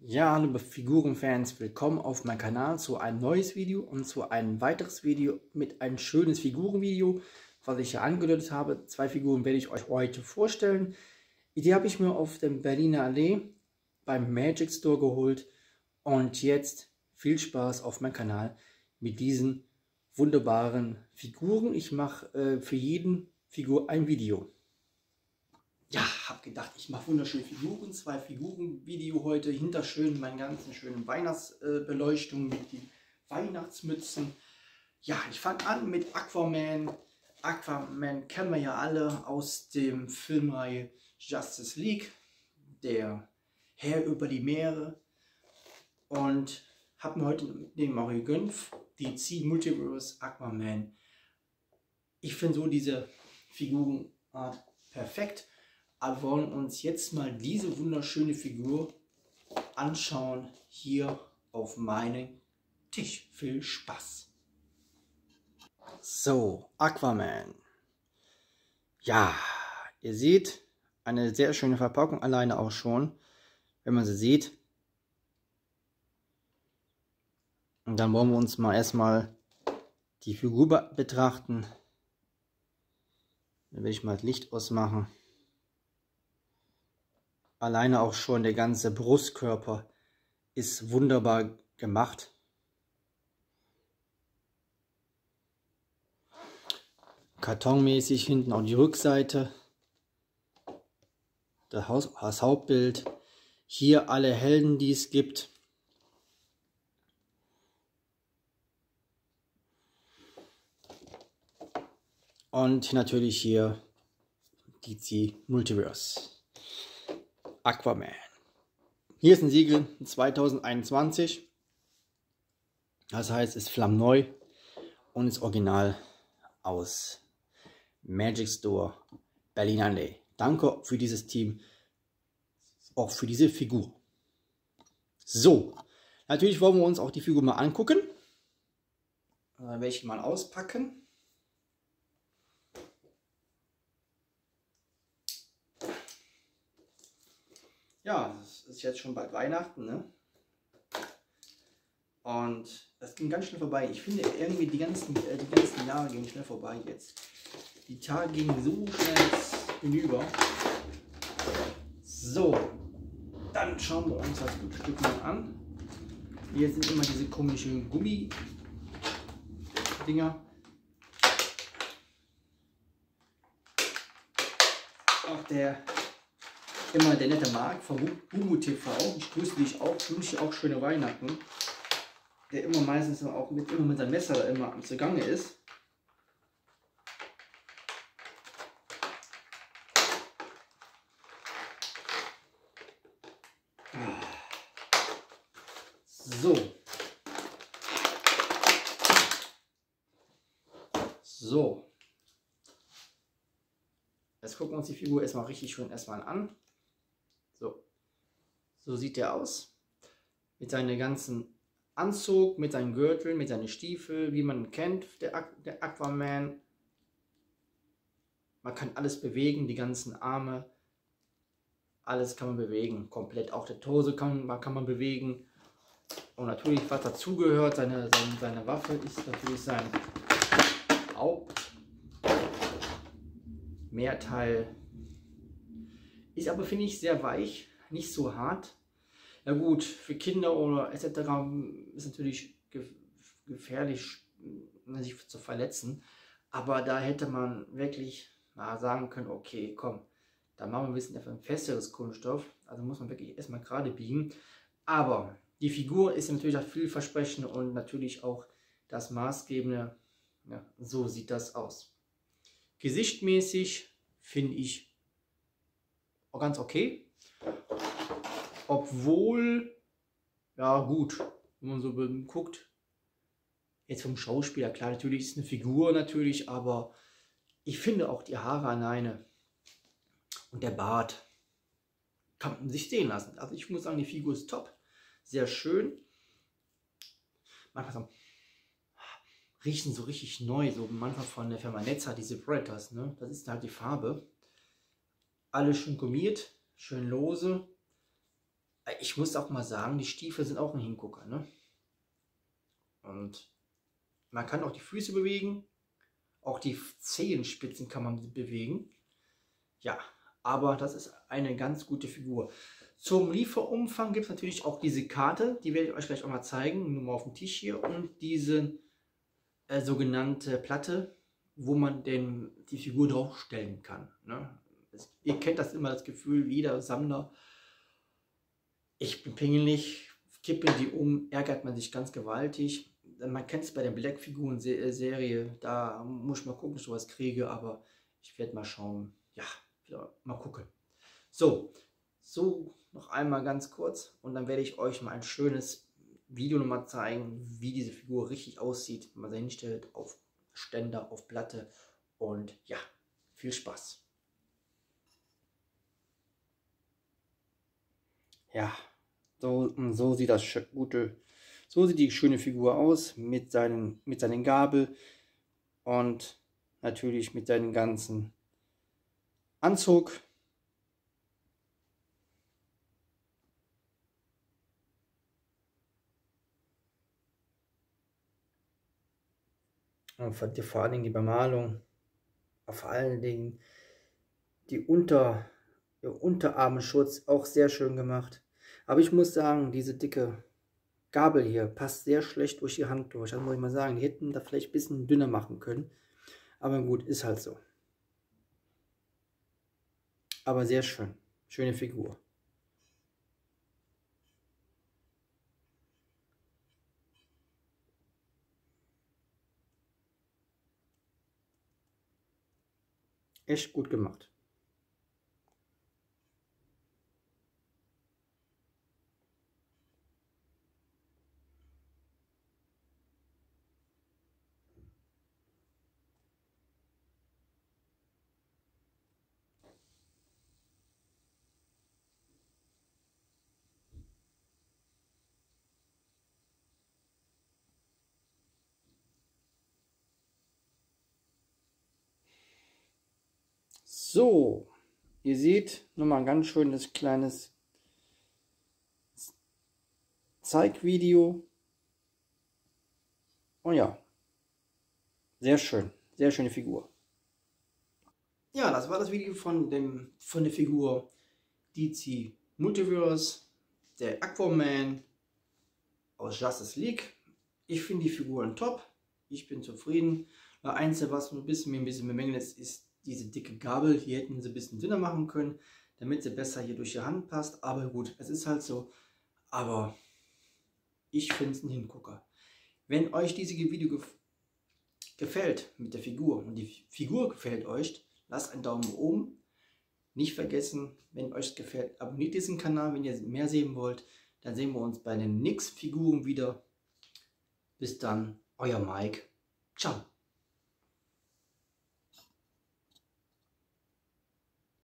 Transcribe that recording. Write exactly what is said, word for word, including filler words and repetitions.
Ja, hallo liebe Figurenfans, willkommen auf meinem Kanal zu einem neues Video und zu einem weiteres Video mit einem schönes Figurenvideo, was ich ja angedeutet habe. Zwei Figuren werde ich euch heute vorstellen. Die habe ich mir auf dem Berliner Allee beim Magic Store geholt und jetzt viel Spaß auf meinem Kanal mit diesen wunderbaren Figuren. Ich mache äh, für jeden Figur ein Video. Ja, habe gedacht, ich mache wunderschöne Figuren, zwei Figurenvideo heute, hinter schön meinen ganzen schönen Weihnachtsbeleuchtung mit den Weihnachtsmützen. Ja, ich fange an mit Aquaman. Aquaman kennen wir ja alle aus dem Filmreihe Justice League, der Herr über die Meere. Und habe mir heute den mal gegönnt, D C Multiverse Aquaman. Ich finde so diese Figurenart perfekt. Aber wir wollen uns jetzt mal diese wunderschöne Figur anschauen hier auf meinem Tisch. Viel Spaß! So, Aquaman. Ja, ihr seht, eine sehr schöne Verpackung alleine auch schon, wenn man sie sieht. Und dann wollen wir uns mal erstmal die Figur betrachten. Dann will ich mal das Licht ausmachen. Alleine auch schon der ganze Brustkörper ist wunderbar gemacht. Kartonmäßig hinten auch die Rückseite. Das, Haus, das Hauptbild. Hier alle Helden, die es gibt. Und natürlich hier D C Multiverse. Aquaman. Hier ist ein Siegel zweitausendeinundzwanzig. Das heißt, es ist flammneu und ist original aus Magic Store Berliner Allee. Danke für dieses Team, auch für diese Figur. So, natürlich wollen wir uns auch die Figur mal angucken. Dann werde ich mal auspacken. Ja, es ist jetzt schon bald Weihnachten, ne? Und das ging ganz schnell vorbei. Ich finde irgendwie die ganzen, äh, die ganzen Jahre gehen schnell vorbei jetzt. Die Tage gingen so schnell hinüber. So, dann schauen wir uns das gute Stück mal an. Hier sind immer diese komischen Gummi-Dinger. Auch der immer der nette Marc von Bubu T V. Ich grüße dich auch, wünsche dir auch schöne Weihnachten. Der immer meistens auch mit, immer mit seinem Messer da immer am Zugange ist. So. So. Jetzt gucken wir uns die Figur erstmal richtig schön erstmal an. So, so sieht der aus. Mit seinem ganzen Anzug, mit seinem Gürtel, mit seinen Stiefeln, wie man ihn kennt, der, der Aquaman. Man kann alles bewegen, die ganzen Arme. Alles kann man bewegen, komplett. Auch der Torso kann man, kann man bewegen. Und natürlich, was dazugehört, seine, seine, seine Waffe ist natürlich sein Hauptmehrteil. Ist aber, finde ich, sehr weich, nicht so hart. Ja gut, für Kinder oder et cetera ist natürlich gefährlich, sich zu verletzen. Aber da hätte man wirklich na, sagen können, okay, komm, da machen wir ein bisschen ein festeres Kunststoff. Also muss man wirklich erstmal gerade biegen. Aber die Figur ist natürlich auch vielversprechend und natürlich auch das Maßgebende. Ja, so sieht das aus. Gesichtmäßig finde ich ganz okay, obwohl, ja gut, wenn man so guckt, jetzt vom Schauspieler, klar, natürlich ist eine Figur natürlich, aber ich finde auch die Haare alleine und der Bart kann man sich sehen lassen. Also ich muss sagen, die Figur ist top, sehr schön. Manchmal so, riechen so richtig neu, so manchmal von der Firma Netzer, diese Predators, ne? Das ist halt die Farbe. Alles schön gummiert, schön lose. Ich muss auch mal sagen, die Stiefel sind auch ein Hingucker, ne? Und man kann auch die Füße bewegen, auch die Zehenspitzen kann man bewegen. Ja, aber das ist eine ganz gute Figur. Zum Lieferumfang gibt es natürlich auch diese Karte, die werde ich euch gleich auch mal zeigen, nur mal auf dem Tisch hier, und diese äh, sogenannte Platte, wo man den, die Figur draufstellen kann. Ne? Das, ihr kennt das immer, das Gefühl, jeder Sammler, ich bin pingelig, kippe die um, ärgert man sich ganz gewaltig. Man kennt es bei der Black-Figuren-Serie, da muss ich mal gucken, ob ich sowas kriege, aber ich werde mal schauen. Ja, mal gucken. So, so noch einmal ganz kurz und dann werde ich euch mal ein schönes Video nochmal zeigen, wie diese Figur richtig aussieht, wenn man sie hinstellt auf Ständer, auf Platte, und ja, viel Spaß. Ja, so, so sieht das gute, so sieht die schöne Figur aus mit seinen, mit seinen Gabel und natürlich mit seinem ganzen Anzug. Und vor allen Dingen die Bemalung, vor allen Dingen die Unter, der Unterarmenschutz auch sehr schön gemacht. Aber ich muss sagen, diese dicke Gabel hier passt sehr schlecht durch die Hand durch. Das muss ich mal sagen, die hätten da vielleicht ein bisschen dünner machen können. Aber gut, ist halt so. Aber sehr schön. Schöne Figur. Echt gut gemacht. So, ihr seht nochmal ein ganz schönes kleines Zeigvideo. Oh ja, sehr schön, sehr schöne Figur. Ja, das war das Video von, dem, von der Figur D C Multiverse, der Aquaman aus Justice League. Ich finde die Figuren top, ich bin zufrieden. Das Einzige, was ein bisschen, mir ein bisschen bemängelt ist, ist diese dicke Gabel. Hier hätten sie ein bisschen dünner machen können, damit sie besser hier durch die Hand passt. Aber gut, es ist halt so. Aber ich finde es ein Hingucker. Wenn euch dieses Video gef gefällt mit der Figur und die Figur gefällt euch, lasst einen Daumen oben. Nicht vergessen, wenn euch gefällt, abonniert diesen Kanal, wenn ihr mehr sehen wollt. Dann sehen wir uns bei den nächsten Figuren wieder. Bis dann, euer Mike. Ciao.